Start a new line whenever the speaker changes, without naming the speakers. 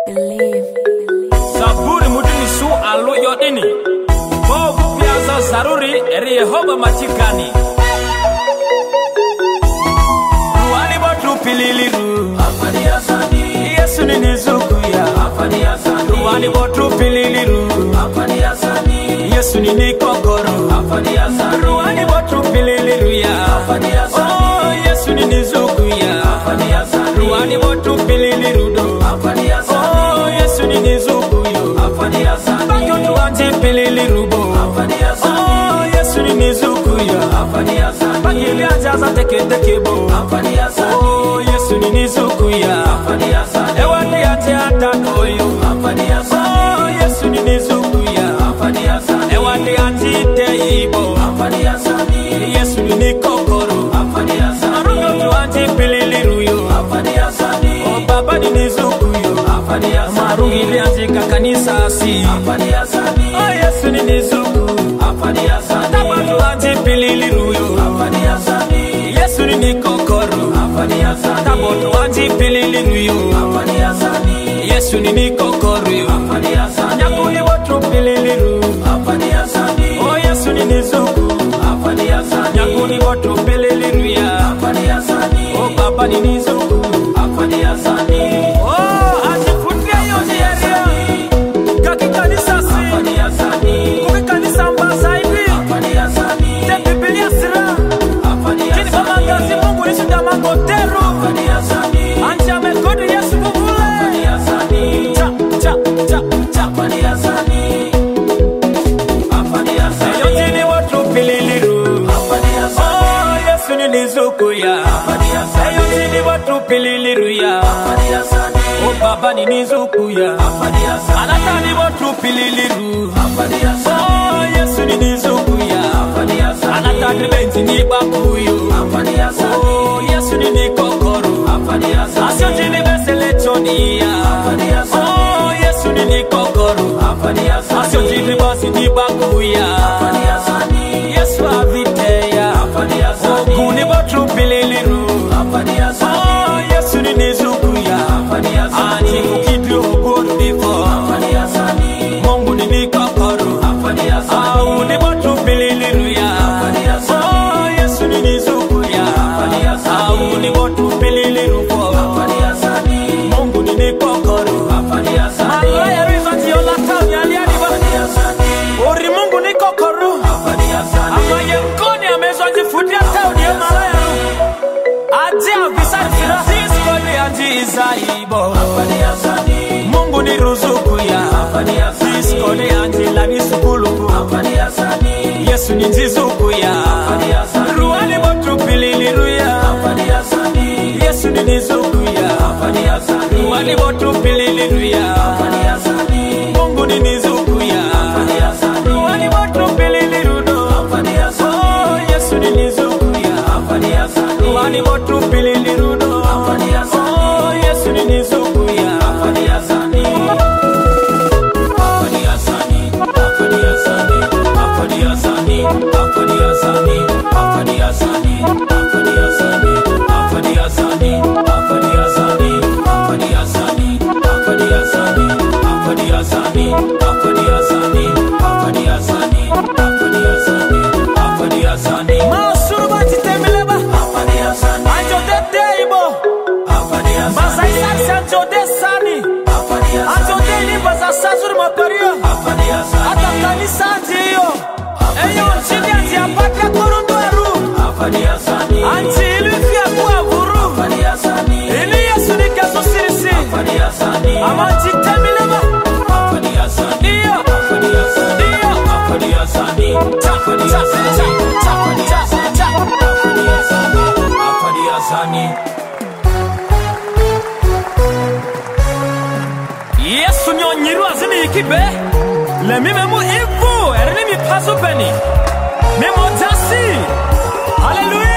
Believe.
Saburi mudini su alo yodini Bogu piaza zaruri eri Yehova matikani Ruani botu pililiru Afani asani Yesu ni nizuku ya Afani asani Ruani botu pililiru Afani asani Yesu ni nikokoro Afani asani Ruani botu pililiru ya Afani asani Oh Yesu ni nizuku ya Afani asani Ruani botu pililiru do Afani asani Oh Yesu ni nizuku yo Afani asani Bagotu anti pililiru bo Afani asani Oh Yesu ni nizuku yo Afani asani Bagili ajaza teke bo Afani asani Oh Yesu ni nizuku ya Afani asani Ewani anti atano yo Afani asani Oh Yesu ni nizuku ya Afani asani Ewani anti teibo Afani asani Yesu ni nikokoro Afani asani Bagotu anti pililiru yo Afani asani Oh Baba ni nizuku yo Afani asani Marugili anti kakanisa si Afani asani Oh Yesu ni nizuku Afani asani Tabatu anti pililiru yo Afani asani Yesu ni nikokoro Afani asani Tabotu anti pililiru yo Afani asani Yesu ni nikokoro yo Afani asani Nyakuli watu pililiru Afani asani Oh Yesu ni nizuku Afani asani Nyakuli watu pililiru ya Afani asani Oh Baba ni nizuku Afani asani Oh ajifutia yote ya Kaki kanisa si Afani asani Kuki kanisa mbasa hivi Afani asani Te Biblia sira Afani asani Kini pamangazi Mungu nisuda mangotero Afani asani Anja mekodi Yesu bubule Afani asani Cha Afani asani Afani asani Yotini watu pililiru Afani asani Oh Yesu ni nizuku ya Afani asani Yotini watu pililiru ya Afani asani Oh Baba ni nizuku ya Afani asani Anatani watu pililiru Afani asani Oh Yesu ni nizuku ya Afani asani Anatani benti ni baku yo Afani asani Oh Yesu ni nikokoro Afani asani Asyo jini besele choni ya Afani asani Oh Yesu ni nikokoro Afani asani Asyo jini basi ni baku ya Afani asani Yesu avite ya Afani asani Kuni watu pililiru Afani asani Oh Yesu ni nizuku ya Afani asani Ani kukidro good before Afani asani Mungu ni nikokoro Afani asani Au ni watu pililiru ya Afani asani Oh Yesu ni nizuku ya Afani asani Au ni watu pililiru for Afani asani Mungu ni nikokoro Afani asani Malaya rizati yola tabi aliani ba Afani asani Ori Mungu nikokoro Afani asani Ama yengoni amezo jifutia taudi ya malaya Ajia visari sira Siskoli anji izaibo Afani asani Mungu ni ruzuku ya Afani asani Siskoli anji labi sukuluku Afani asani Yesu ni njizuku ya Afani asani Ruani botu pililiru ya Afani asani Yesu ni nizuku ya Afani asani Ruani botu pililiru ya Afani asani Mungu ni nizuku ya Afani asani Ruani botu pililiru do Afani asani Oh Yesu ni nizuku ya Afani asani Ruani botu pililiru do Afani asani Oh Yesu ni nizuku ya Afani asani Afani asani Afani asani Afani asani Afani asani Afani asani Afani asani Afani asani Afani asani Afani asani Afani asani Afani asani Afani asani Afani asani Afani asani Afani asani Masuru bati temeleba Afani asani Anjo de teibo Afani asani Basa isasi anjo de sani Afani asani Anjo de limba za sazuri mapario Afani asani Ata kanisa anjiyo Eyo nchini anji apaka kurundu eru Afani asani Anji ilifia kuwa vuru Afani asani Ili Yesu ni kesu sirisi Afani asani Ama anji temeleba Afani asani Iyo Afani asani Iyo Afani asani Afani asani Afani asani Afani asani Afani asani Yesu nyonyiru azini ikibe Le mimemu ifu Erini mi pasu peni Mimo jasi Hallelujah